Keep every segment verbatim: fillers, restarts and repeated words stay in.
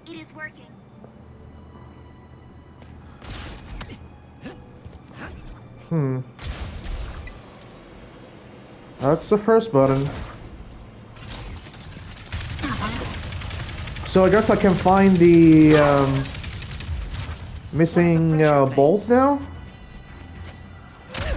It is working. Hmm. That's the first button. So I guess I can find the um, missing uh, bolt now? I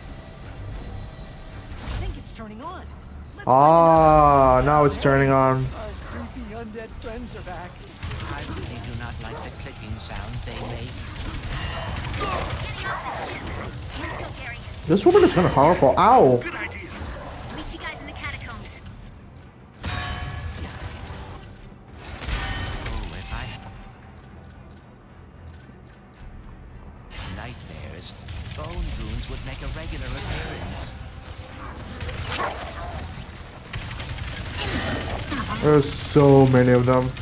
think it's turning on. Let's Ah, now it's turning on. Our creepy undead friends are back. I really do not like the clicking sounds they make. Getting off the ship. Let's go, Darius. This woman is kind of powerful. Ow! Meet you guys in the catacombs. Oh, if I nightmares, bone goons would make a regular appearance. There's so many of them.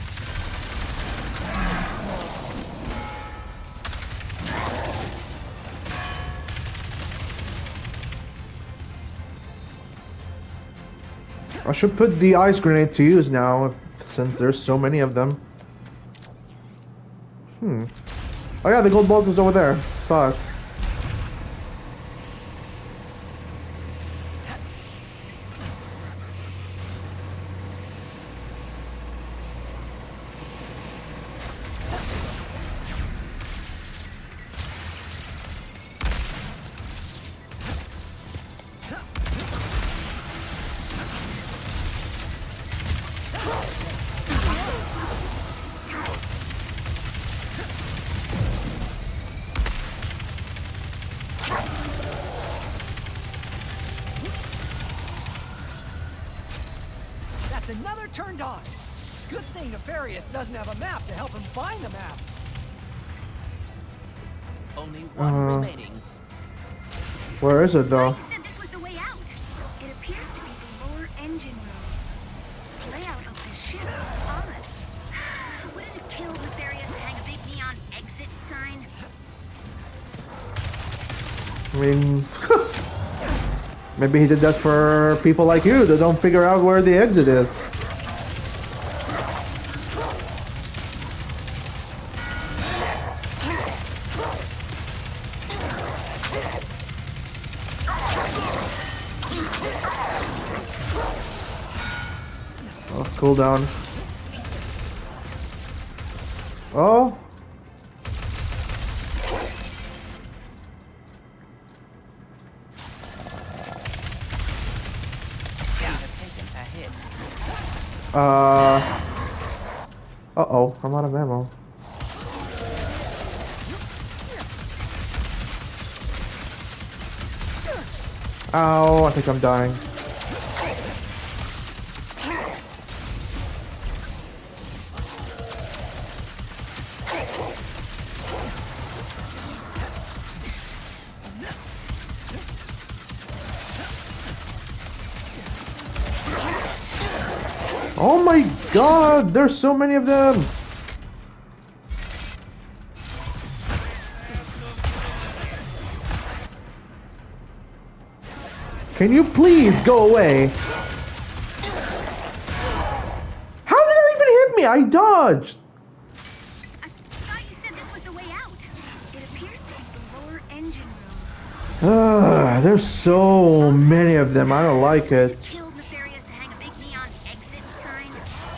I should put the ice grenade to use now, since there's so many of them. Hmm. Oh yeah, the gold bolt is over there. Saw it. That's another turned on. Good thing Nefarious doesn't have a map to help him find the map. Only one Uh, remaining. Where is it though? You said this was the way out. It appears to be the lower engine room. The layout of the ship is odd. Wouldn't it kill Nefarious to hang a big neon exit sign? I mean, maybe he did that for people like you that don't figure out where the exit is. Oh, cool down. Oh. Uh. Uh oh, I'm out of ammo. Ow, I think I'm dying. Oh my god, there's so many of them! Can you please go away? How did that even hit me? I dodged! I thought you said this was the way out. It appears to be the lower engine room. Ugh, there's so many of them, I don't like it. Killed Nefarious to hang a big neon exit sign.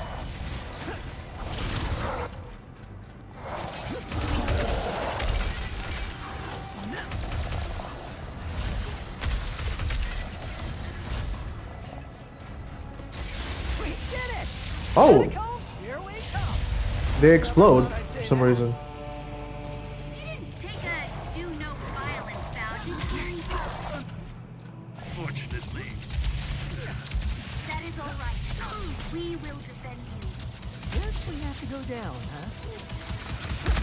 We did it! Oh, Catacombs, here we come. they explode for some reason. You didn't take a do no violence vow, did you? Fortunately. That is all right. We will defend you. Guess we have to go down, huh?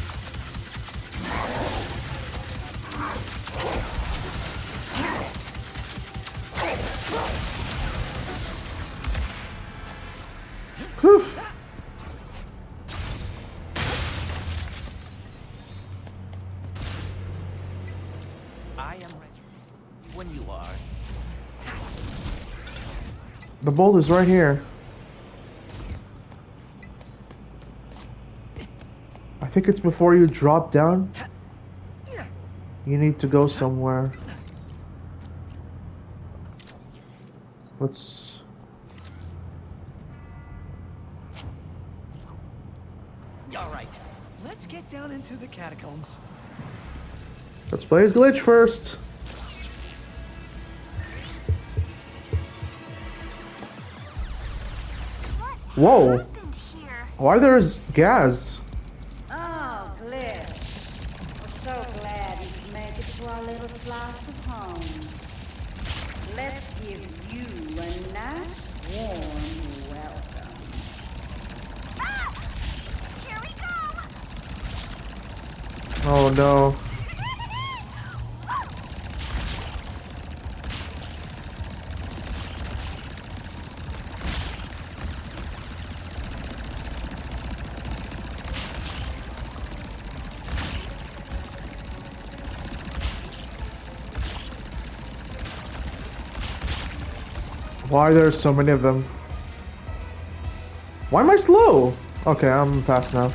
Whew. I am ready when you are. The bolt is right here. I think it's before you drop down. You need to go somewhere. Let's... All right, let's get down into the catacombs. Let's play his glitch first. Whoa! Happened here? Why there's gas? Oh, Glitch. We're so glad you could make it to our little slice of home. Let's give you a nice warm welcome. Ah! Here we go! Oh no. Why there's so many of them? Why am I slow? Okay, I'm fast now.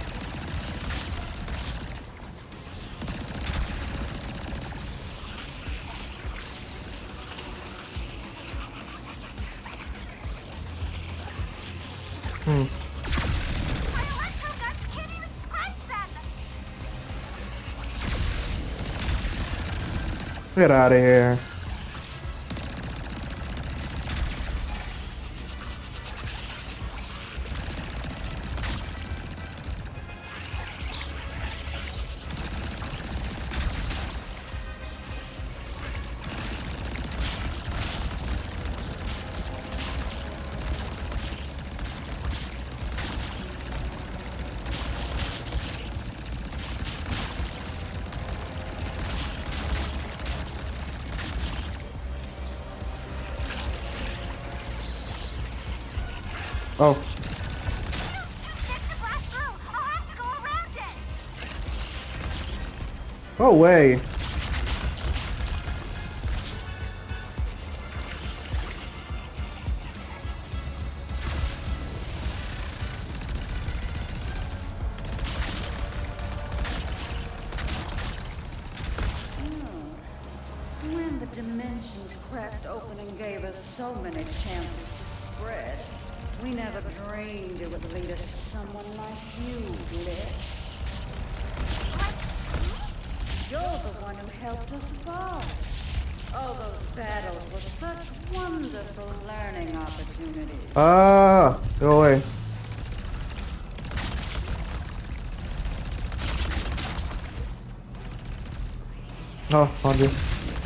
Hmm. My electro guns can't even scratch them! Get out of here. Oh. Too thick to blast through! I'll have to go around it! Go away. When the dimensions cracked open and gave us so many chances to spread, we never dreamed it would lead us to someone like you, Glitch. You're the one who helped us evolve. All those battles were such wonderful learning opportunities. Ah, go away. Oh, found you.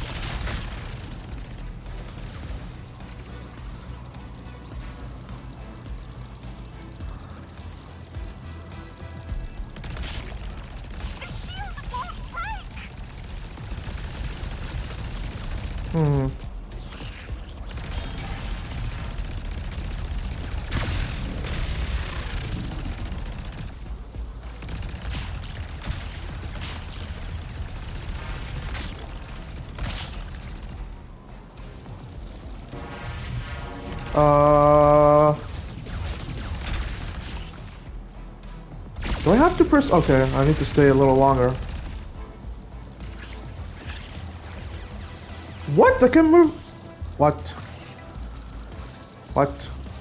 The shield won't break! Hmm. Uh, do I have to press? Okay, I need to stay a little longer. What? I can move. What? What?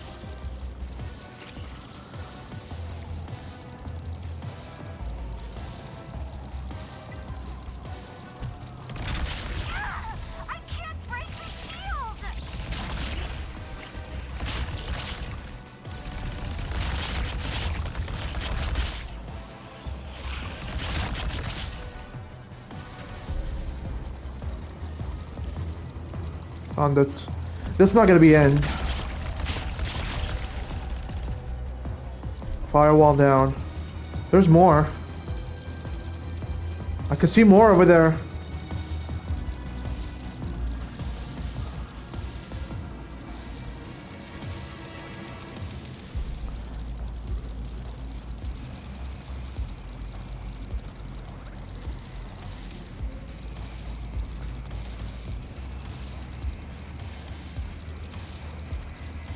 I can't break the shield! On that. This is not gonna be end. Firewall down. There's more. I can see more over there.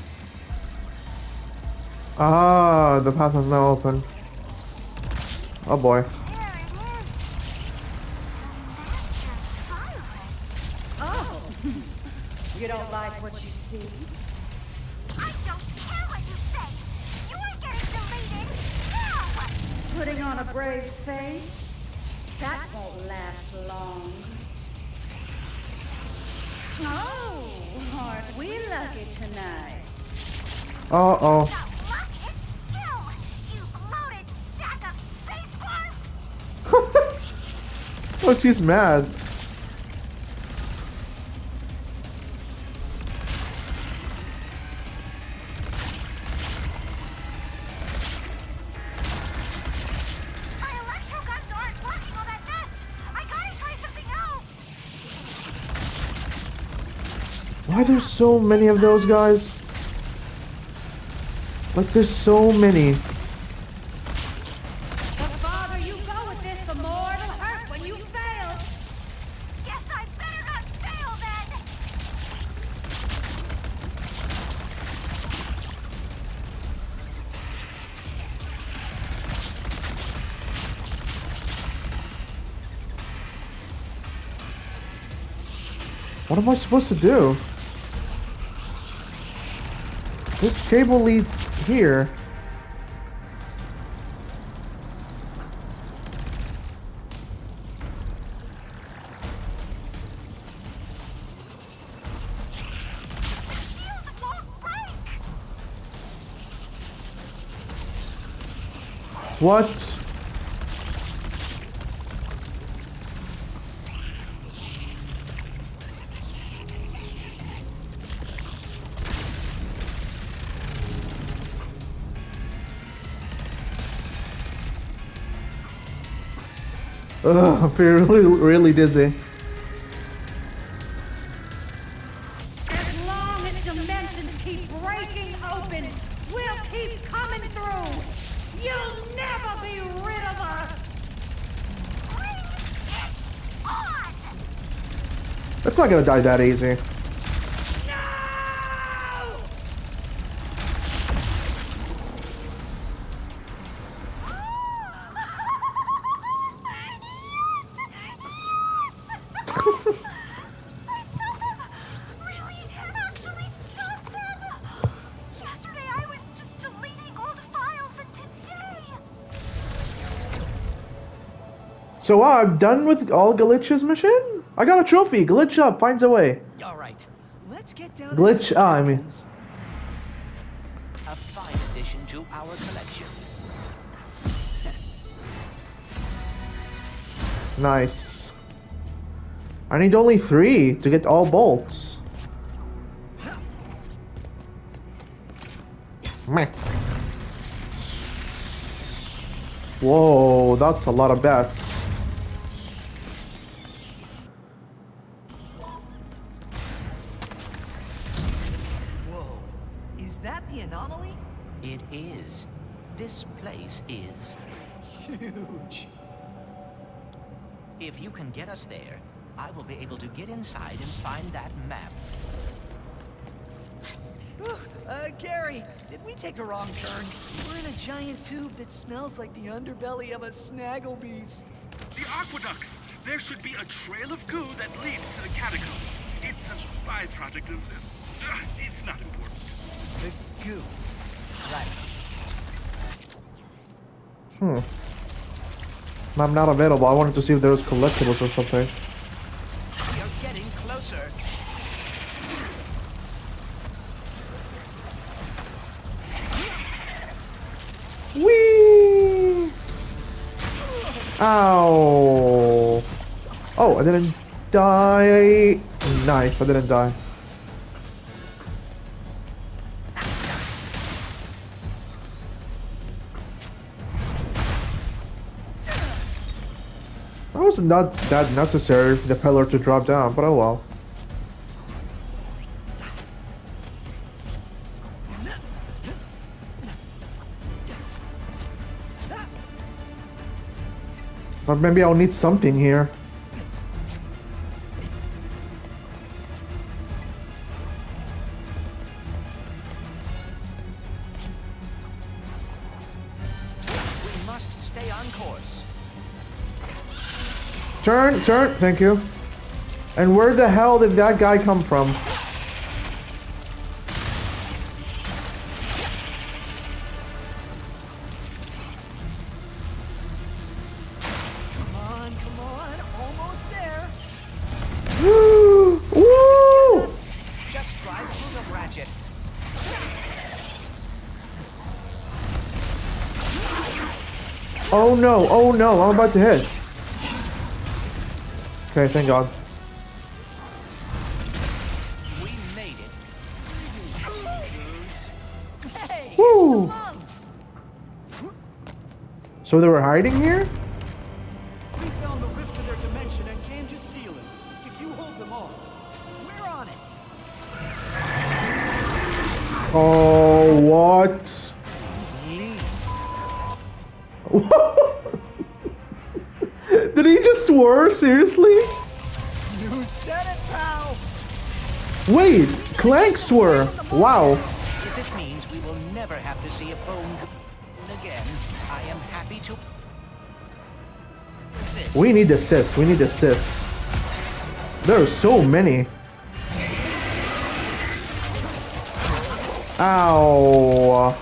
Ah, the path is now open. Oh boy. There it is. The Master Virus. Oh, you don't like what you see? I don't care what you say. You're getting deleted now. Putting on a brave face? That won't last long. Oh, aren't we lucky tonight? Uh oh. Not luck, it's skill. You bloated sack of space barf. Oh, she's mad. My electro guns aren't blocking all that dust. I gotta try something else. Why there's so many of those guys? Like there's so many. The farther you go with this, the more it'll hurt when you fail. Guess I better not fail then. What am I supposed to do? This cable leads here. Shield won't break. What? Ugh, I'm feeling really, really dizzy. As long as dimensions keep breaking open, we'll keep coming through. You'll never be rid of us. Bring it on. It's not gonna die that easy. No! I stop them! Really, actually stop them! Yesterday I was just deleting old files, and today... So uh, I'm done with all Glitch's mission? I got a trophy. Glitch up finds a way. All right, let's get down. Glitch- into the ah, I mean- catacombs. A fine addition to our collection. Nice. I need only three to get all bolts. Meh. Whoa, that's a lot of bats. Whoa, is that the anomaly? It is. This place is. Huge. If you can get us there, I will be able to get inside and find that map. Whew, Uh, Gary, did we take a wrong turn? We're in a giant tube that smells like the underbelly of a snaggle beast. The aqueducts! There should be a trail of goo that leads to the catacombs. It's a byproduct of... Uh, it's not important. The goo. Right. Hmm. I'm not available. I wanted to see if there was collectibles or something. You're getting closer. Whee! Ow! Oh, I didn't die. Nice, I didn't die. That was not that necessary for the pillar to drop down, but oh well. But maybe I'll need something here. We must Stay on course. Turn, turn, thank you. And where the hell did that guy come from? Come on, come on, almost there. Woo! Woo! Just drive through the ratchet. Oh no, oh no, I'm about to hit. Okay, thank God. We made it. Hey, Woo! it's the monks. So they were hiding here? We found the rift to their dimension and came to seal it. If you hold them off. We're on it. Oh, what? Did he just swear? Seriously? You said it, pal. Wait, Clank swore. Wow. If it means we will never have to see a bone again, I am happy to assist. We need assist. We need assist. There are so many. Ow.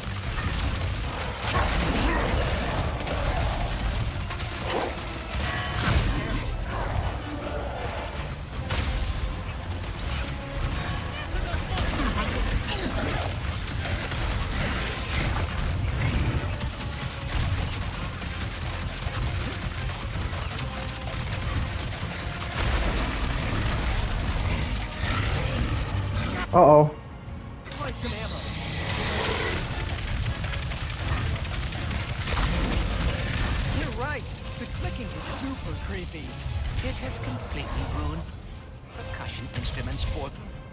Uh-oh. Quite some ammo. You're right. The clicking is super creepy. It has completely ruined percussion instruments for...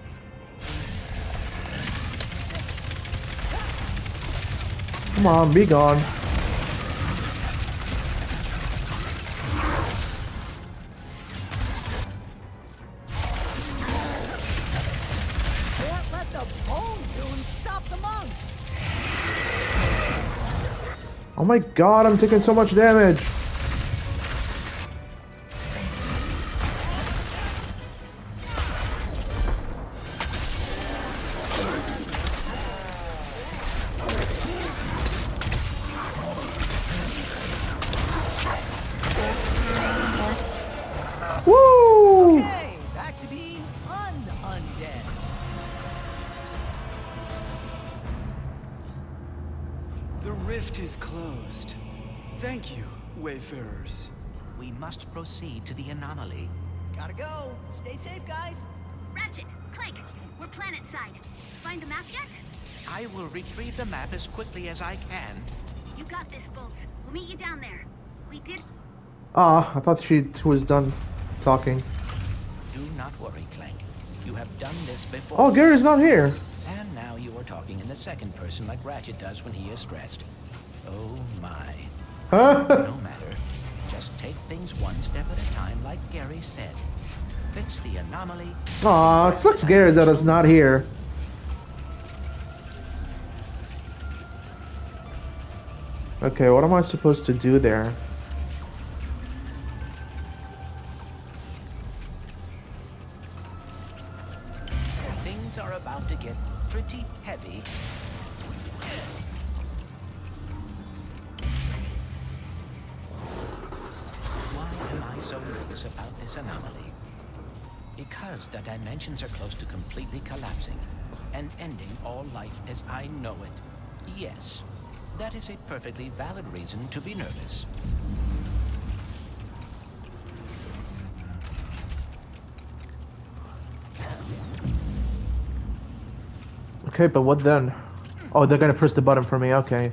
Come on, be gone. Can't let the bone goons stop the monks. Oh my God, I'm taking so much damage. Woo! Okay, back to being un-undead. The rift is closed. Thank you, Wayfarers. We must proceed to the anomaly. Gotta go. Stay safe, guys. Ratchet, Clank, we're planet side. Find the map yet? I will retrieve the map as quickly as I can. You got this, Bolts. We'll meet you down there. We did. Ah, I thought she was done talking. Do not worry, Clank. You have done this before. Oh, Gary's not here. And now you are talking in the second person like Ratchet does when he is stressed. Oh my. Huh? No matter. Just take things one step at a time like Gary said. Fix the anomaly. Aw, it sucks Gary that is not here. Okay, what am I supposed to do there? Things are about to get pretty heavy. Why am I so nervous about this anomaly? Because the dimensions are close to completely collapsing and ending all life as I know it. Yes, that is a perfectly valid reason to be nervous. Okay, but what then? Oh, they're gonna press the button for me, okay.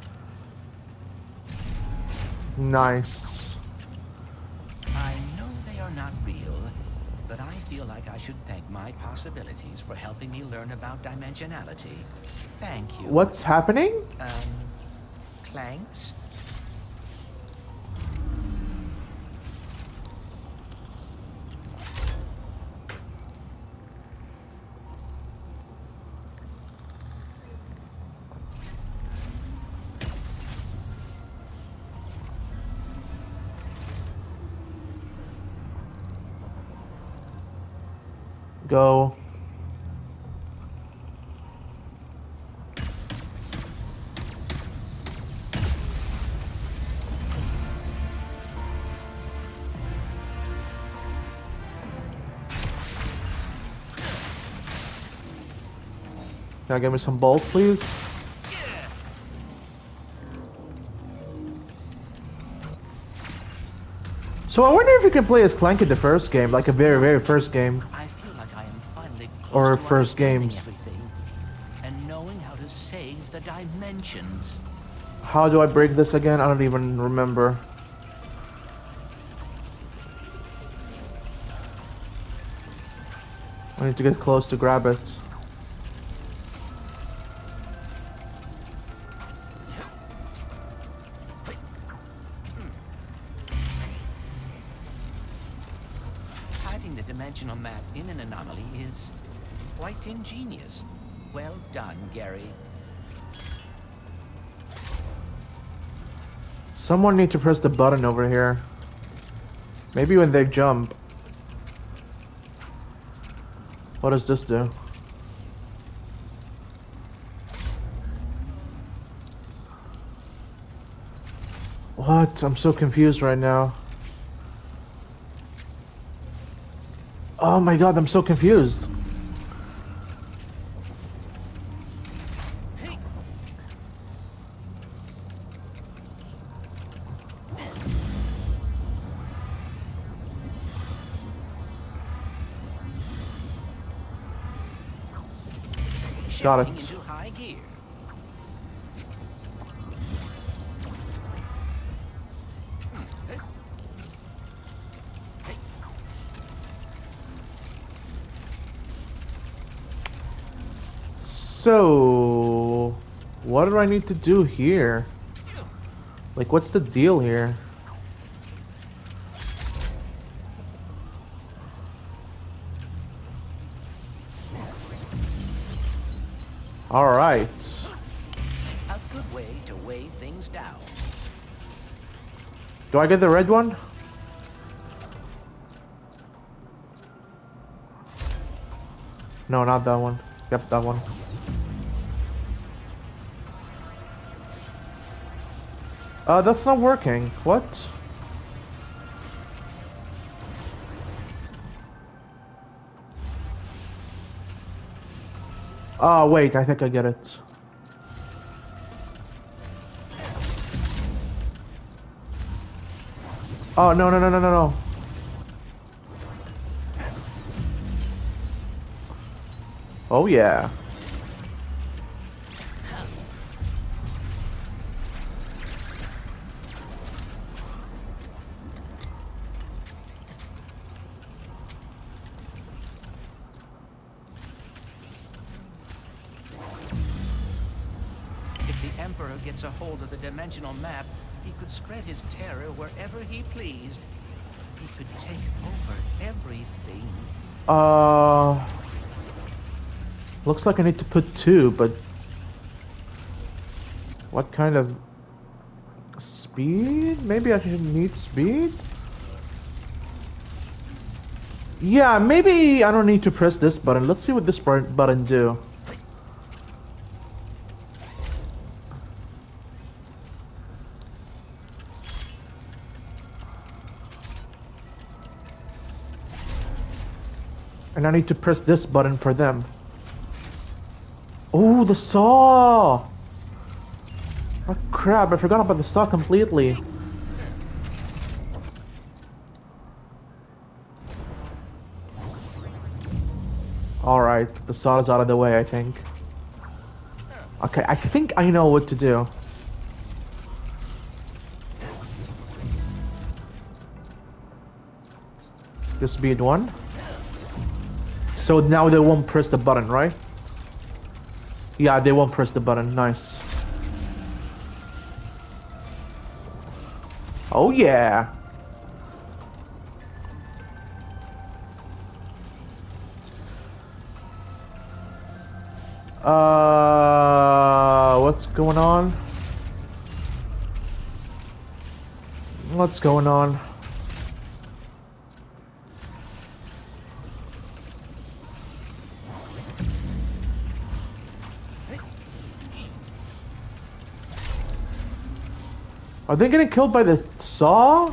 Nice. I know they are not real, but I feel like I should thank my possibilities for helping me learn about dimensionality. Thank you. What's happening? Um, Clanks? go. Can I give me some bolts, please? So I wonder if you can play as Clank in the first game, like a very, very first game. I feel like I am finally close Or to first understanding games. everything and knowing how to save the dimensions. How do I break this again? I don't even remember. I need to get close to grab it. Hiding the dimensional map in an anomaly is quite ingenious. Well done, Gary. Someone need to press the button over here. Maybe when they jump. What does this do? What? I'm so confused right now. Oh my god, I'm so confused. Got it. Shifting into high gear. So, what do I need to do here? Like, what's the deal here? All right. A good way to weigh things down. Do I get the red one? No, not that one. Yep, that one. Uh, that's not working. What? Oh, wait, I think I get it. Oh, no, no, no, no, no, no. Oh, yeah. If the Emperor gets a hold of the dimensional map, he could spread his terror wherever he pleased. He could take over everything. Uh... Looks like I need to put two, but... What kind of... Speed? Maybe I should need speed? Yeah, maybe I don't need to press this button. Let's see what this button do. And I need to press this button for them. Oh, the saw! Oh crap, I forgot about the saw completely. Alright, the saw is out of the way, I think. Okay, I think I know what to do. This bead one. So now they won't press the button, right? Yeah, they won't press the button. Nice. Oh yeah. Uh, what's going on? What's going on? Are they getting killed by the saw?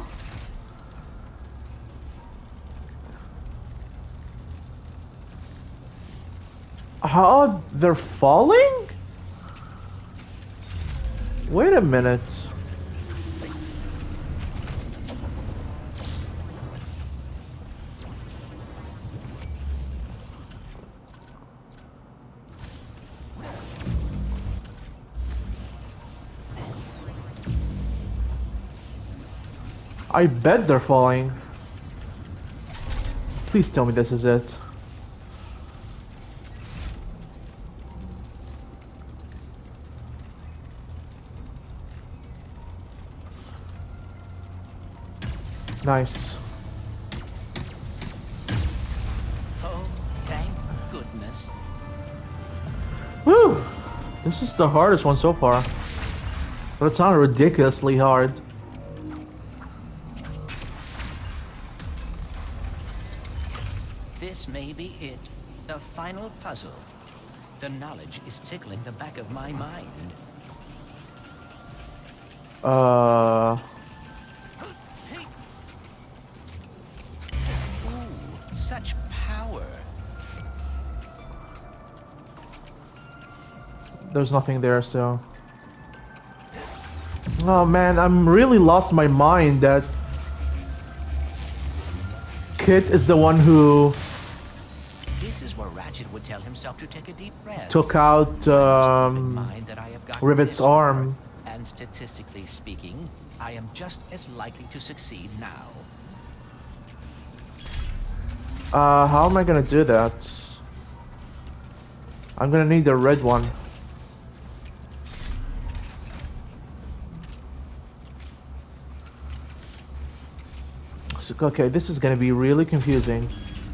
How? They're falling? Wait a minute. I bet they're falling. Please tell me this is it. Nice. Oh, thank goodness. Woo! This is the hardest one so far. But it's not ridiculously hard. This may be it. The final puzzle. The knowledge is tickling the back of my mind. Uh... Ooh, such power. There's nothing there, so... Oh man, I'm really lost my mind that... Kit is the one who... This is where Ratchet would tell himself to take a deep breath. took out um, Mind that I have gotten Rivet's this far, arm. And statistically speaking, I am just as likely to succeed now. Uh, how am I gonna do that? I'm gonna need the red one. So, okay, this is gonna be really confusing.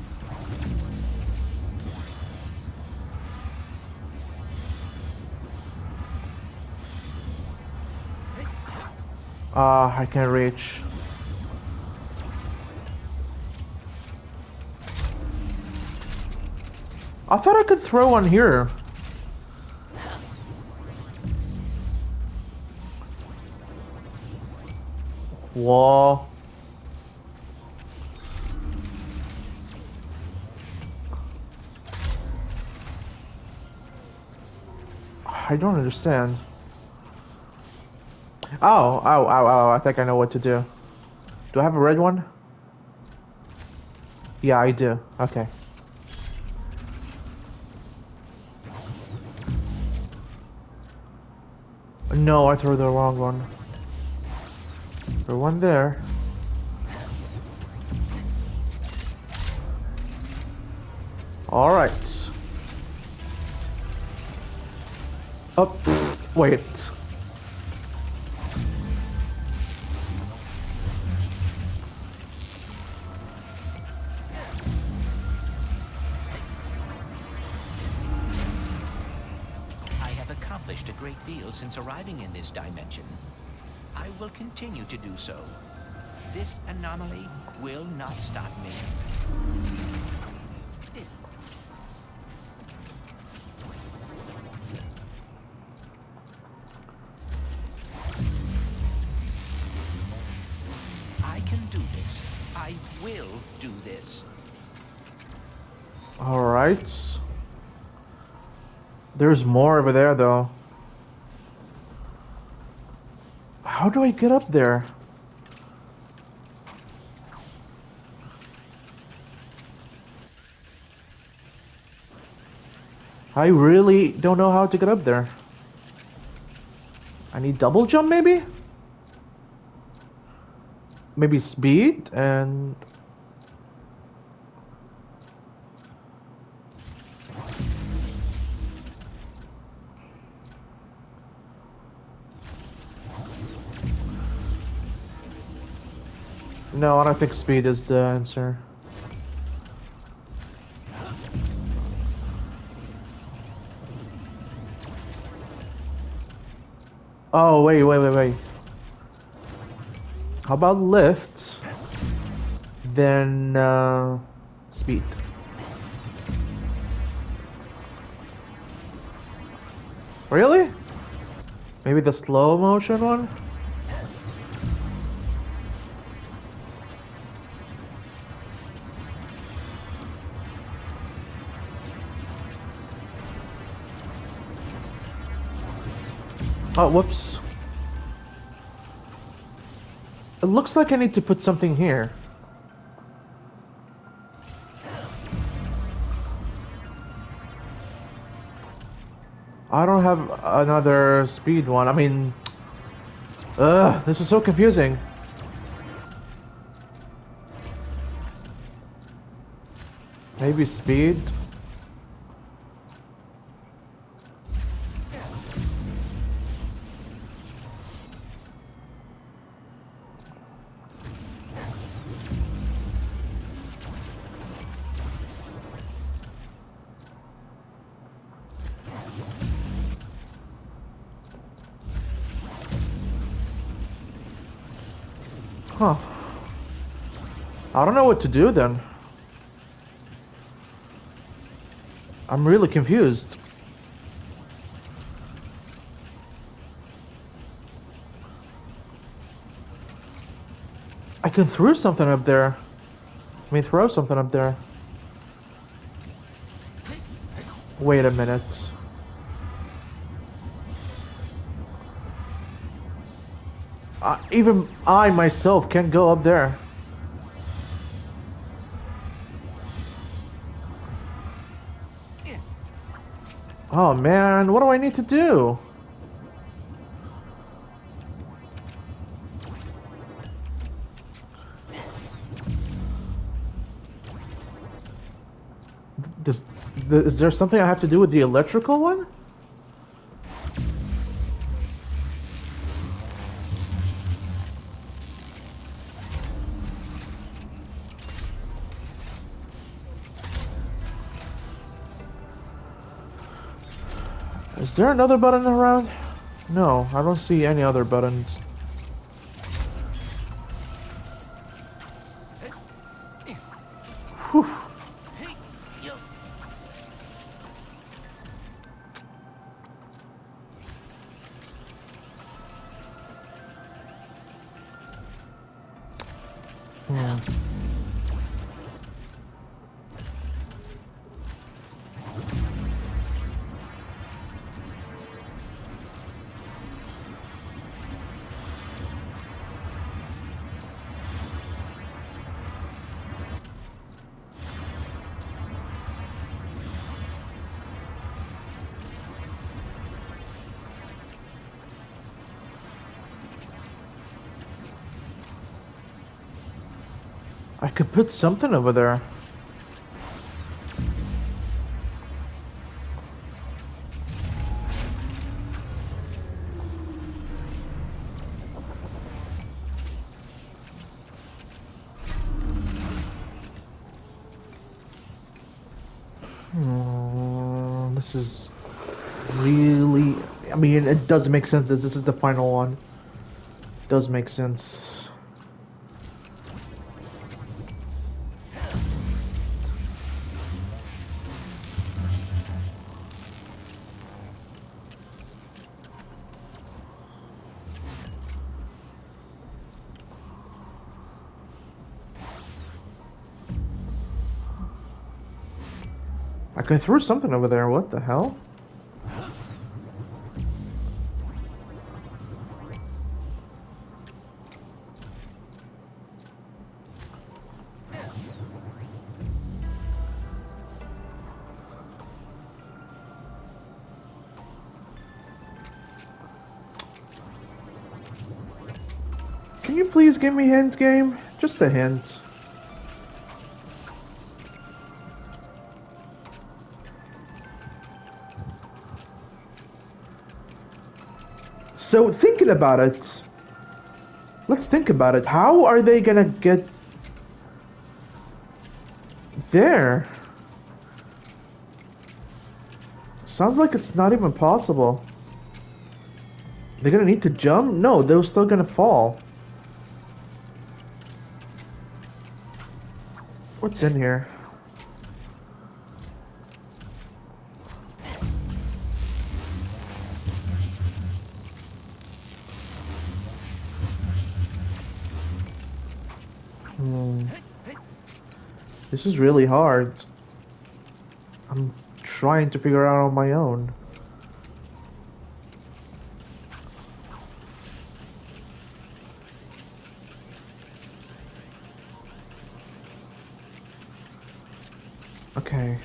Ah, uh, I can't reach. I thought I could throw one here. Whoa. I don't understand. Oh, oh, oh, oh, I think I know what to do. Do I have a red one? Yeah, I do. Okay. No, I threw the wrong one. Throw one there. Alright. Oh, wait. A great deal since arriving in this dimension. I will continue to do so. This anomaly will not stop me. I can do this. I will do this. All right. There's more over there, though. How do I get up there? I really don't know how to get up there. I need double jump, maybe? Maybe speed and... No, I don't think speed is the answer. Oh, wait, wait, wait, wait. How about lift? Then, uh, speed. Really? Maybe the slow motion one? Oh, whoops. It looks like I need to put something here. I don't have another speed one. I mean, ugh, this is so confusing. Maybe speed? Huh. I don't know what to do then. I'm really confused. I can throw something up there. I mean, throw something up there. Wait a minute. Uh, even I myself can't go up there. Oh man, what do I need to do? Does, is there something I have to do with the electrical one? Is there another button around? No, I don't see any other buttons. Whew. Hmm. I could put something over there. Hmm, this is really... I mean, it does make sense that this is the final one. It does make sense. I could throw something over there. What the hell? Can you please give me hints, game? Just a hint. So, thinking about it, let's think about it. How are they gonna get there? Sounds like it's not even possible. They're gonna need to jump? No, they're still gonna fall. What's in here? Hmm. This is really hard. I'm trying to figure out on my own. Okay.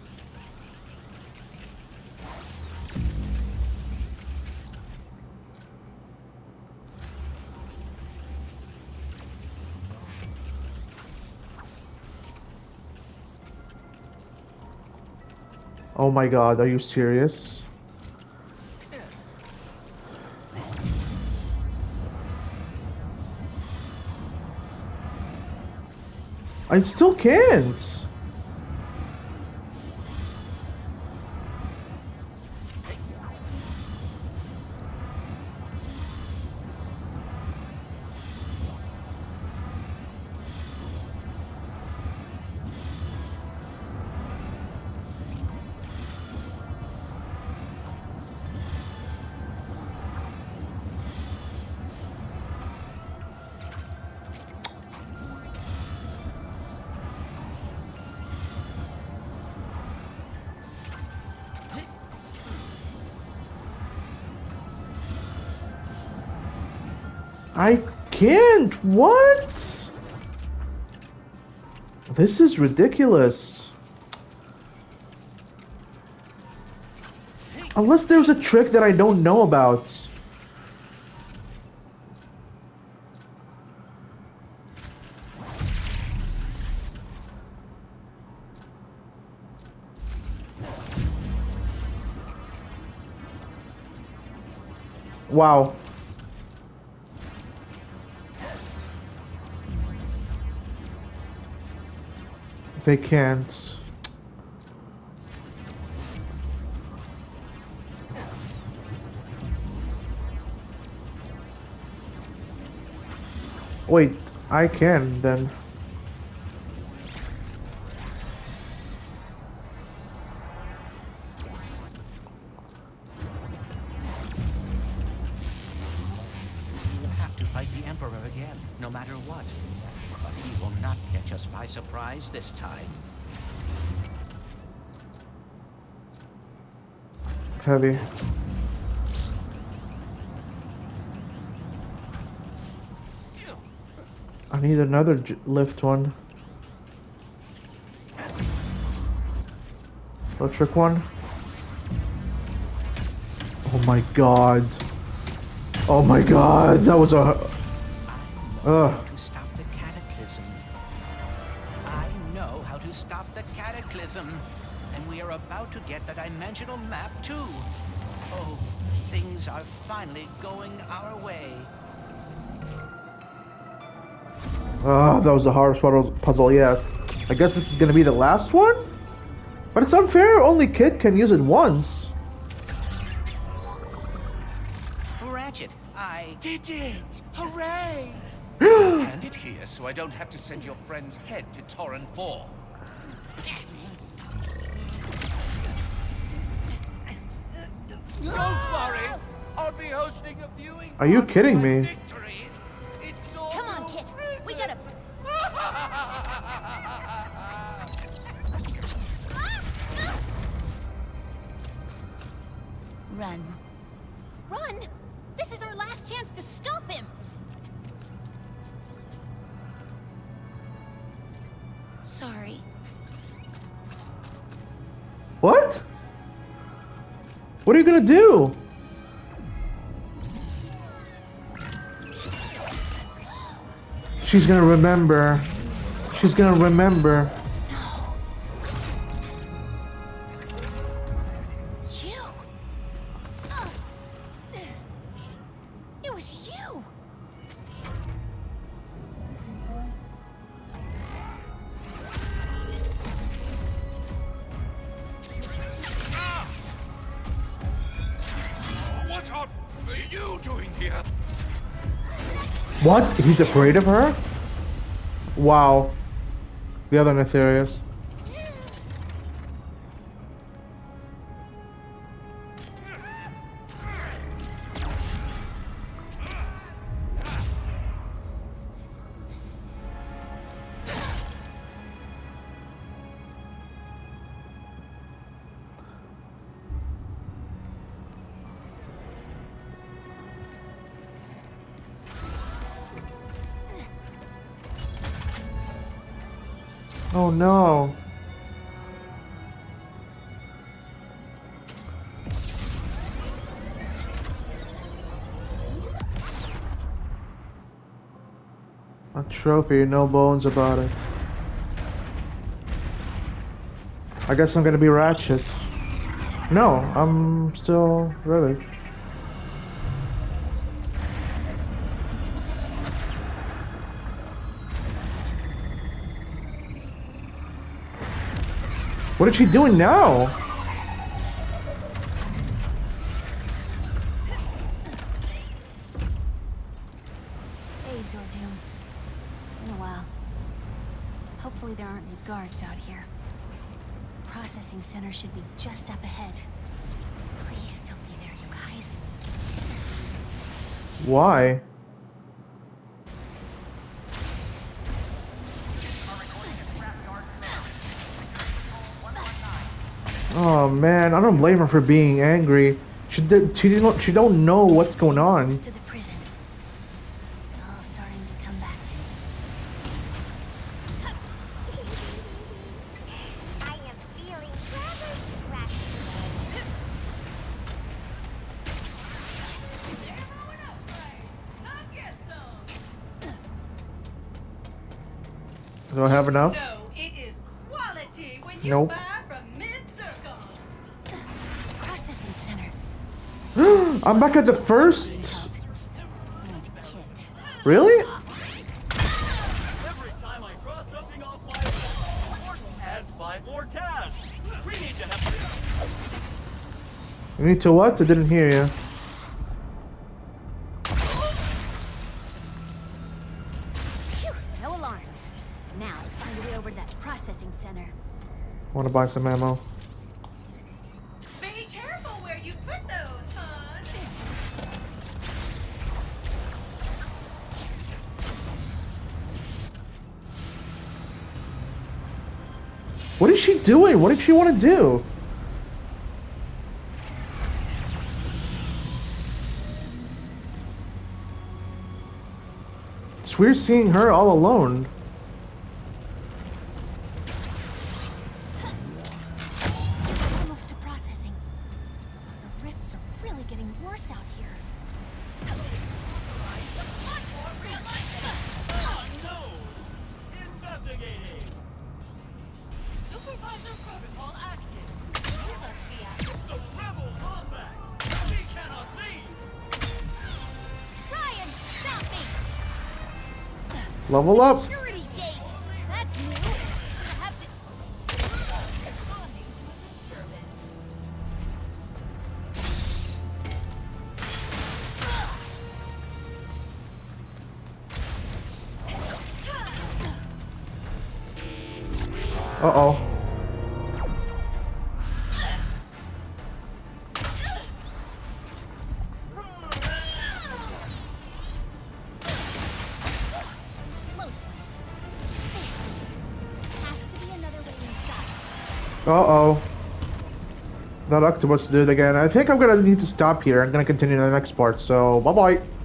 Oh my god, are you serious? I still can't. I can't. What? This is ridiculous. Unless there's a trick that I don't know about. Wow. They can't. Wait, I can then. We'll have to fight the Emperor again, no matter what. But he will not catch us by surprise this time. Heavy. I need another j lift one. Electric one. Oh my god. Oh my god, that was a... Ugh. To stop the cataclysm. I know how to stop the cataclysm. And we are about to get the dimensional map too. Oh, things are finally going our way. Ah, that was the hardest puzzle, puzzle yet. I guess this is gonna be the last one? But it's unfair, only Kid can use it once. Ratchet, I... Did it! Hooray! Hand it here so I don't have to send your friend's head to Torren four. Don't worry, I'll be hosting a viewing. Are you kidding me? Victories. It's all Come on, Kit. We gotta. Run. Run? This is our last chance to stop him. Sorry. What? What are you gonna do? She's gonna remember. She's gonna remember. You. It was you. What are you doing here? What? He's afraid of her? Wow. The other Nefarious. Oh no. A trophy, no bones about it. I guess I'm gonna be Ratchet. No, I'm still Rivik. What is she doing now? Hey, Zordoom. Been a while. Hopefully there aren't any guards out here. Processing center should be just up ahead. Please don't be there, you guys. Why? Oh man, I don't blame her for being angry. She did, she don't she don't know what's going on. Close to the prison. It's all starting to come back to me. I am feeling rather scratchy. Do I have enough? No, it is quality when you Nope. buy from Miss Zircon. Processing center. I'm back at the first. Need kit. Really? Every time I cross something off my list, Gordon adds five more tasks. We need to have. You need to what? I didn't hear you. Phew, no alarms. Now, find a way over to that processing center. Want to buy some ammo? Be careful where you put those, hon. What is she doing? What did she want to do? It's weird seeing her all alone. Almost to processing. The rifts are really getting worse out here. Investigating. Supervisor protocol active. You must be out. The rebels on back. We cannot leave. Try and stop me! Level up. Security gate! That's new. We'll have to... Uh-oh. Close one. Has to be another way inside. Uh-oh. That octopus did it again. I think I'm gonna need to stop here. I'm gonna continue in the next part, so bye-bye.